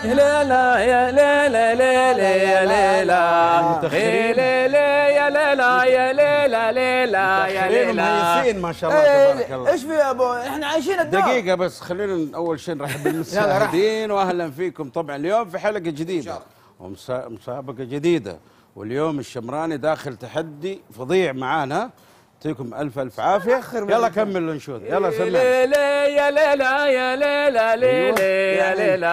يا ليلى يا ليلى ليلى يا ليلى يا ليلى يا ليلى ليلى يا ليلى مهيسين ما شاء الله تبارك الله. ايش في يا ابو؟ احنا عايشين الدور. دقيقة بس خلينا أول شيء نرحب بالمشاهدين وأهلا فيكم. طبعا اليوم في حلقة جديدة ومسابقة جديدة، واليوم الشمراني داخل تحدي فظيع معانا. يعطيكم ألف عافية. يلا كمل الانشود، يلا سمع. يا ليلى يا ليلى يا ليلى ليلى يا ليلى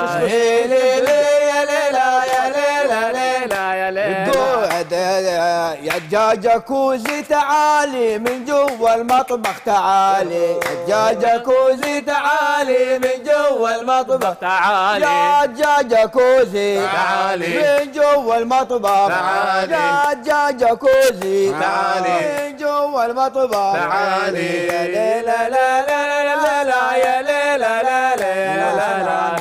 يا ليلى يا ليلى يا ليلى يا دجاجة كوزي تعالي من جوا المطبخ تعالي، يا دجاجة كوزي تعالي من جوا المطبخ تعالي، يا دجاجة كوزي تعالي من جوا المطبخ تعالي، يا دجاجة كوزي تعالي من جوا المطبخ تعالي يا ليلى لا لا لا لا يا ليلى لا لا لا لا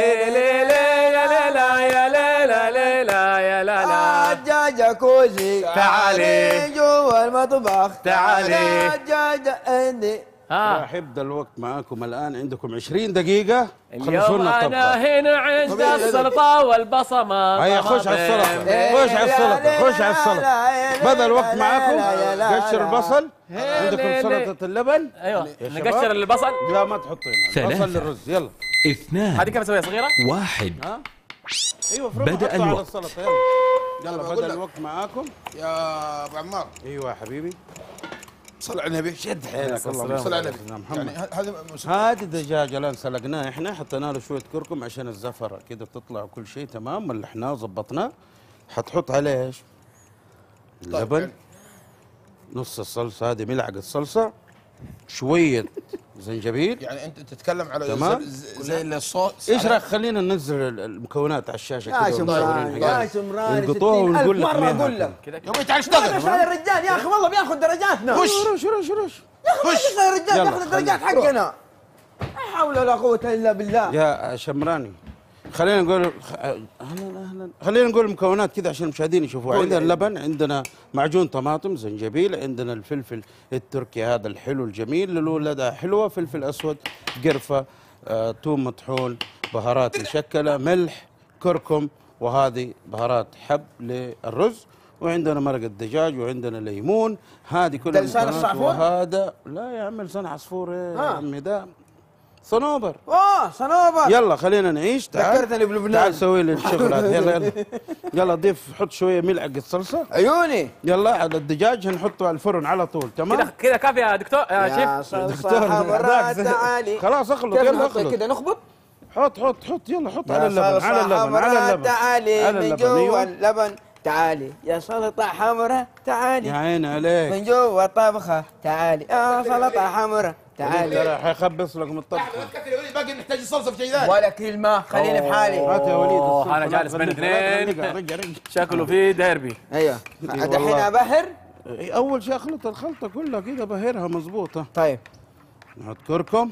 دجاجة كوزي تعالي جوا المطبخ تعالي دجاجة عندي. راح يبدا الوقت معاكم الان، عندكم 20 دقيقة خلصوا اليوم لنا انا الطبخة. هنا عند السلطة والبصمة. هيا خش على السلطة، خش على السلطة، خش على السلطة. بدا الوقت معاكم. قشر البصل. عندكم سلطة اللبن. ايوه نقشر البصل. لا ما تحطينه، بصل للرز. يلا 2 هذه كيف اسويها صغيرة؟ 1 ايوه بدأ على الوقت. السلطة. يلا بدا الوقت معاكم يا ابو عمار. ايوه يا حبيبي. صل على النبي. شد حيلك. اللهم صل على سيدنا النبي. محمد. يعني هذا هذه الدجاجة الآن سلقناه احنا، حطينا له شوية كركم عشان الزفرة كده تطلع وكل شيء تمام، ملحناه وظبطناه. حتحط عليه ايش؟ اللبن، نص الصلصة هذه، ملعقة صلصة، شوية زنجبيل. يعني انت تتكلم على تمام. زي الصوص. ايش رايك خلينا ننزل المكونات على الشاشة يا كده شمراني يا شمراني نلقطوها ونقول لك مرة مين اقول لك يومي تعال ما اشتغل. تشغل الرجال يا اخي والله بياخذ درجاتنا. رش رش رش رش. يا اخي ما تشغل الرجال يلا، بياخذ الدرجات حقنا. لا حول ولا قوة الا بالله. يا شمراني خلينا نقول اهلا خلينا نقول المكونات كذا عشان المشاهدين يشوفوها. عندنا اللبن، عندنا معجون طماطم، زنجبيل، عندنا الفلفل التركي هذا الحلو الجميل للولادة حلوة، فلفل اسود، قرفة، ثوم مطحون، بهارات مشكلة، ملح، كركم، وهذه بهارات حب للرز، وعندنا مرقة دجاج، وعندنا ليمون. هذه كلها لسان الصعفور؟ وهذا لا يا عم لسان عصفور يا عمي، ده صنوبر. صنوبر. يلا خلينا نعيش. تعال ذكرتني بلبنان. تعال سوي لي الشغل هذا. يلا يلا ضيف، حط شويه ملعقه صلصه. عيوني. يلا على الدجاج هنحطه على الفرن على طول. تمام كذا كافي يا دكتور يا يا شيف. صلصة حمراء تعالي. خلاص اخلط. كيف يلا نحط اخلط. كذا نخبط؟ حط يلا حط على يا اللبن، على صلصة اللبن، على حمراء اللبن، تعالي على من اللبن. جوا أيوة. اللبن تعالي يا سلطة حمراء تعالي يا عيني عليك. من جوا الطبخة تعالي يا سلطة حمراء تعالي. ترى حيخبص لكم الطبخ. باقي نحتاج الصلصه في شيء ثاني. ولا كلمة خليني في حالي. هات يا وليد الصلصة. انا جالس بين اثنين رجع شكله في ديربي. ايوه دحين والله. ابهر. اول شيء اخلط الخلطه كلها كده بهرها مظبوطه. طيب نحط كركم،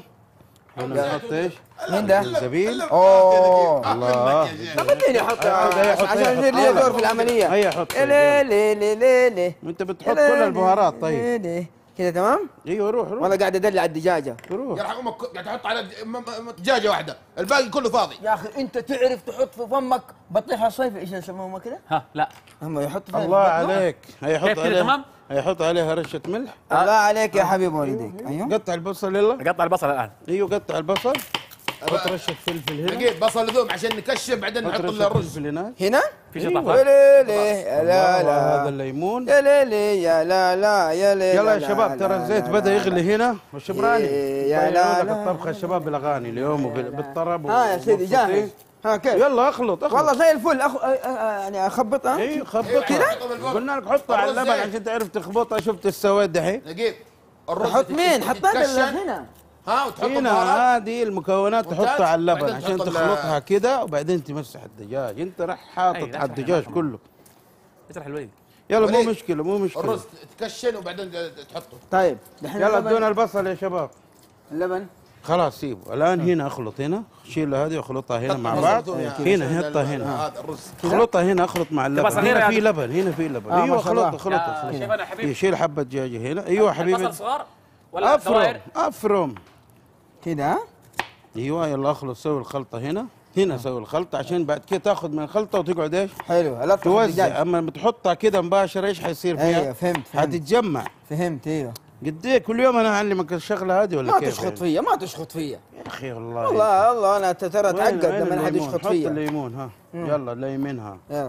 نحط ايش؟ مين ده؟ زنجبيل. اوه الله. طب اديني احط عشان يصير لي دور في العملية. هيا حط. ليه ليه ليه ليه ليه. انت بتحط كل البهارات. طيب كذا تمام؟ ايوه روح والله قاعد ادلع الدجاجة. روح. يرحم امك قاعد تحط على دجاجه واحده، الباقي كله فاضي. يا اخي انت تعرف تحط في فمك بطيخة الصيف ايش يسموها كده؟ ها لا هم يحط فيها الله عليك. هيحط كيف كده عليها تمام؟ هيحط عليها رشه ملح. الله عليك يا حبيب والديك. ايوه قطع البصل. يلا قطع البصل الان. ايوه قطع البصل. حط رشه فلفل هنا. نجيب بصل ثوم عشان نكشف بعدين حط نحط رشه الرز. فلفل هناك. هنا؟ في أيوة. شطافات. يا ليلي يا لا هذا لا الليمون. يا ليلي يا لا لا يا ليلي. يلا يا شباب ترى الزيت بدا يغلي هنا، والشمراني يا لا لك لا. الطبخ الشباب بالاغاني اليوم وبالطرب. ها يا سيدي جاهز. ها كيف؟ يلا اخلط والله زي الفل يعني اخبطها. ايوه خبطها كده؟ قلنا لك حطها على اللبن عشان تعرف تخبطها. شفت السواد دحين؟ نجيب الرز. حط مين؟ حطيت تتكشن. هنا. ها وتحط هنا البهارات. هذه المكونات ممتاز. تحطها على اللبن بعدين عشان تحط تخلطها كده، وبعدين تمسح الدجاج. انت راح حاطط أي، على الدجاج كله. اشرح الوليد. يلا مو وليد. مشكله مو مشكله. الرز تكشن وبعدين تحطه. طيب دحين يلا اللبن. ادونا البصل يا شباب. اللبن خلاص سيبه الان. هنا اخلط هنا، شيل هذه واخلطها هنا مع بعض. هنا حطها هنا، هذا الرز. اخلطها هنا، اخلط مع اللبن. صغيرة هنا يا في لبن، هنا في لبن. ما ايوه شاء الله. اخلطها اخلطها. يا شيف انا حبيبي. شيل حبه دجاجه هنا. ايوه حبيبي. البصل صغار ولا افرم دوائر؟ افرم. كده. ايوه يلا اخلط، سوي الخلطه هنا. هنا سوي الخلطه عشان بعد كده تاخذ من الخلطه وتقعد ايش؟ حلو هلا توزع. اما لما تحطها كده مباشره ايش حيصير فيها؟ ايوه فهمت حتتجمع. فهمت ايوه. قد ايه كل يوم انا اعلمك الشغله هذه ولا ما كيف؟ تشخط يعني؟ فيا ما تشخط فيا يا اخي والله والله انا ترى اتعقد وين لما حد الليمون؟ يشخط حط فيا. الليمون ها يلا ليمنها. يلا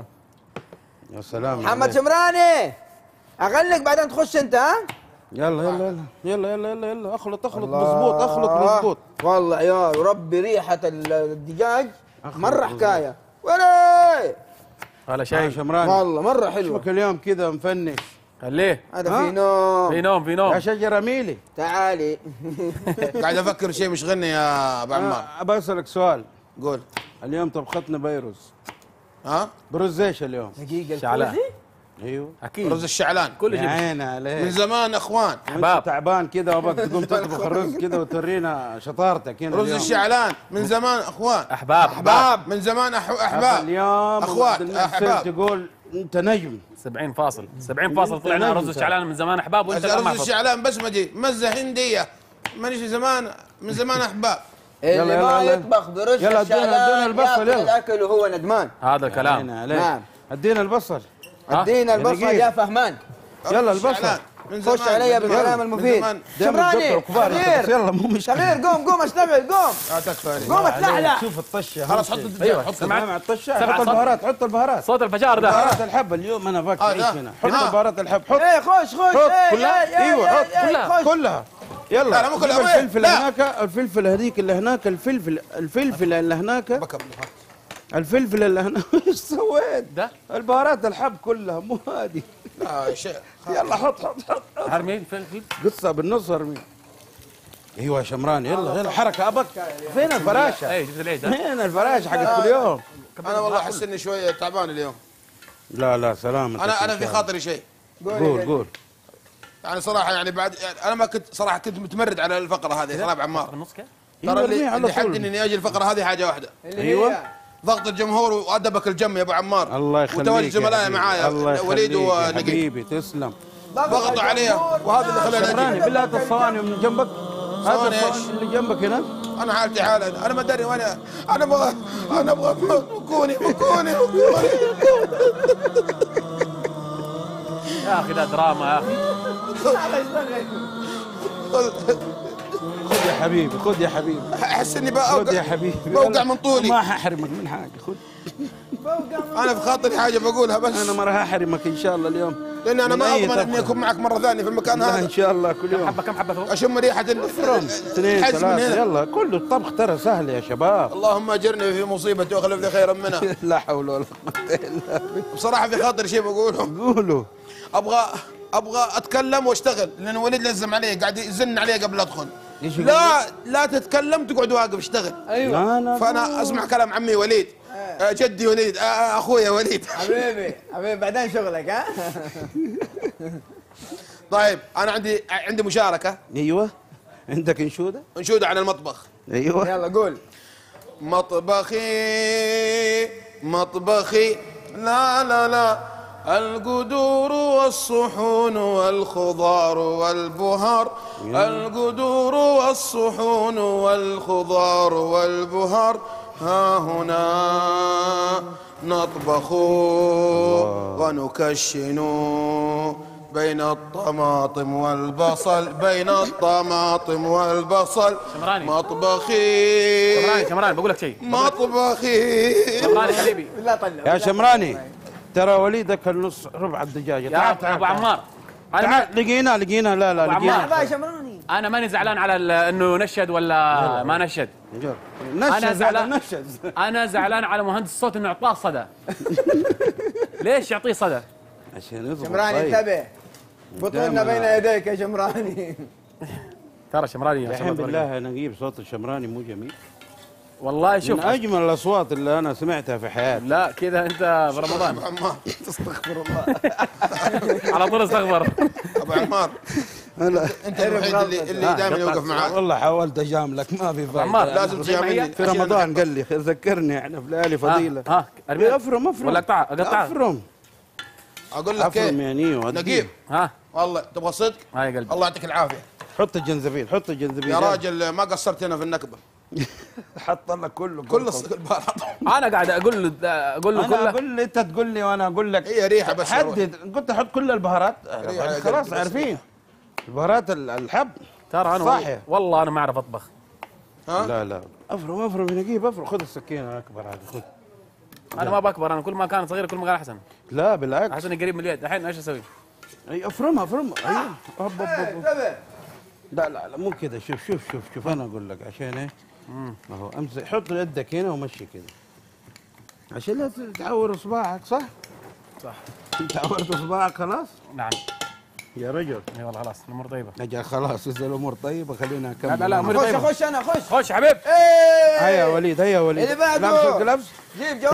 يا سلام محمد عليك. شمراني اغلق بعدين تخش انت ها. يلا يلا يلا يلا يلا يلا يلا اخلط مظبوط اخلط مظبوط. والله يا ربي ريحة الدجاج مرة حكاية. ولي ولا شاي شيء. شمراني والله مرة حلوة. شوفك اليوم كذا مفنش. خليه هذا ها؟ في نوم. في نوم في يا نوم. شجره ميلي تعالي. قاعد افكر شيء مش غني يا ابو عمار. ابى اسالك سؤال. قول. اليوم طبختنا بيرز. ها؟ برز ايش اليوم؟ دقيقة شعلان. الكوزي؟ ايوه اكيد رز الشعلان كل يا شيء. عيني من عليك. زمان اخوان. احباب. تعبان كذا وابغاك تقوم تطبخ الرز كذا وتورينا شطارتك هنا رز اليوم. الشعلان من زمان اخوان. احباب احباب من زمان احباب. اليوم اخوان احباب. تقول انت نجم. 70 فاصل طلعنا رز الشعلان من زمان احباب وانت الآن رز محفظ. الشعلان بسمتي مزه هنديه مانيش من زمان احباب. اللي يلا ما يلا. يطبخ برز يلا ادينا الشعلان البصل ياكل يلا. الاكل وهو ندمان. هذا الكلام. عيني عليك. نعم. ادينا البصل. ادينا البصل دقيقة. يا فهمان. يلا رز الشعلان البصل. من خش زمان. علي من بالكلام زمان. المفيد. من زمان. دائما شمراني تذكر كبار أنت، بس تغيير يلا مو مشكلة. تغيير قوم اشتغل قوم لا تكفى. قوم اتلحلح. شوف الطشه خلاص حط أهم شيء. الدجاج أيوة. حط سمعت؟ مع الطشه سمع حط صوت. البهارات حط البهارات. صوت الفجار ده. بهارات الحب اليوم انا باك عيش هنا. حط ها. البهارات الحب حط. ايه خش حط كلها. إيه، ايوه إيه، حط إيه، كلها. خش. كلها. يلا لا، مو كلها. جيب وين؟ الفلفل لا. هناك الفلفل هذيك اللي هناك الفلفل اللي هناك بكمل. الفلفل اللي هناك ايش سويت؟ ده البهارات الحب كلها مو هذه. لا شيء. يلا حط هرمي فلفل. قصة بالنص ارمي. ايوه يا شمران يلا يلا حركة ابك. فين الفراشة؟ اي شفت العيد ده. فين الفراشة حقت كل يوم؟ انا والله احس اني شويه تعبان اليوم. لا سلامتك. انا في خاطري شيء. قول يعني صراحه يعني بعد يعني انا ما كنت صراحه كنت متمرد على الفقره هذه صراحه ابو عمار. النص كيف؟ ترى ارميها على اللي طول. حدني اني اجي الفقره هذه حاجه واحده. ايوه ضغط الجمهور وادبك الجم يا ابو عمار. الله يخليك وتواجد يا زملائي حبيبي. معايا الله وليد يخليك يا ونقيب حبيبي تسلم. ضغطوا عليه وهذا اللي خلاني شمراني اجي. بالله الصواني من جنبك. هذا صواني إيش؟ الصواني اللي جنبك هنا. انا حالتي حاله انا ما ادري وين انا ابغى مكوني يا اخي ده دراما يا اخي. خذ يا حبيبي خذ يا حبيبي احس اني خذ يا حبيبي. بوقع من طولي. ما ححرمك من حاجة خذ. انا في خاطري حاجه بقولها بس انا ما راح احرمك ان شاء الله اليوم. لان انا من ما أي اضمن اني طبخة. اكون معك مره ثانيه في المكان لا هذا. ان شاء الله كل يوم. كم حبه ثوب؟ اشم ريحه اثنين الحز من ثلاثة هنا. يلا كله الطبخ ترى سهل يا شباب. اللهم اجرني في مصيبتي واخلف لي خيرا منها. لا حول ولا قوة الا بالله. بصراحه في خاطري شيء بقوله. قولوا. ابغى اتكلم واشتغل لان وليد لزم علي قاعد يزن علي قبل ادخل. ايش يقول؟ لا تتكلم تقعد واقف اشتغل. لا لا فانا اسمع كلام عمي وليد جدي وليد اخويا وليد. حبيبي بعدين شغلك ها. طيب انا عندي مشاركه ايوه عندك انشوده؟ انشوده عن المطبخ. ايوه يلا قول. مطبخي لا القدور والصحون والخضار والبهار. القدور والصحون والخضار والبهار ها هنا نطبخ ونكشن بين الطماطم والبصل شمراني. مطبخي شمراني بقول لك شيء. مطبخي شمراني حبيبي. لا طلع يا شمراني ترى وليد اكل نص ربع الدجاجه. يا تعال ابو عمار تعال لقينا لا أبو عمار. لقينا. لحظة يا شمراني. انا ماني زعلان على انه نشد ولا ما نشد. أنا زعلان. نشز. انا زعلان على مهندس الصوت انه اعطاه صدى. ليش يعطيه صدى؟ عشان يضبط. شمراني طيب. انتبه بطولنا بين يديك يا شمراني. ترى شمراني الحين بالله نجيب صوت الشمراني مو جميل؟ والله شوف من اجمل الاصوات اللي انا سمعتها في حياتي. لا كذا انت في رمضان عمار استغفر الله. على طول استغفر. ابو عمار لا انت الوحيد اللي دائما يوقف معاك. والله حاولت اجاملك ما في فايده. عمار لازم تجاملني. في رمضان قال لي ذكرني احنا في ليالي فضيله. ارمي افرم ولا اقطعها افرم اقول لك افرم ايه يا نيو. نقيب والله تبغى صدق هاي قلبي. الله يعطيك العافيه حط الجنزبيل حط الجنزبيل. يا راجل ما قصرت هنا في النكبه. حط لك كله كل البهارات. انا قاعد اقول له انا كله. اقول لي انت تقول لي وانا اقول لك. هي ريحه بس. حدد، قلت احط كل البهارات خلاص عارفين البهارات الحب. ترى انا صحيح. والله انا ما اعرف اطبخ. ها؟ لا افرم نجيب افرم. خذ السكينه الاكبر هذه خذ. انا ما بكبر، انا كل ما كان صغير كل ما كان احسن. لا بالعكس احسن قريب من اليد. الحين ايش اسوي؟ اي افرمها ايوه. لا مو كذا. شوف انا اقول لك عشان ايه. ما هو امسك، حط يدك هنا ومشي كذا عشان لا تعور اصبعك. صح انت عورت اصبعك خلاص. نعم يا رجل. اي والله خلاص الامور طيبه. نجا خلاص اذا الامور طيبه خلينا نكمل. لا امور طيبه. خش انا خش. خش حبيب. هيا وليد اللي بعده. لابس الجلافز. جيب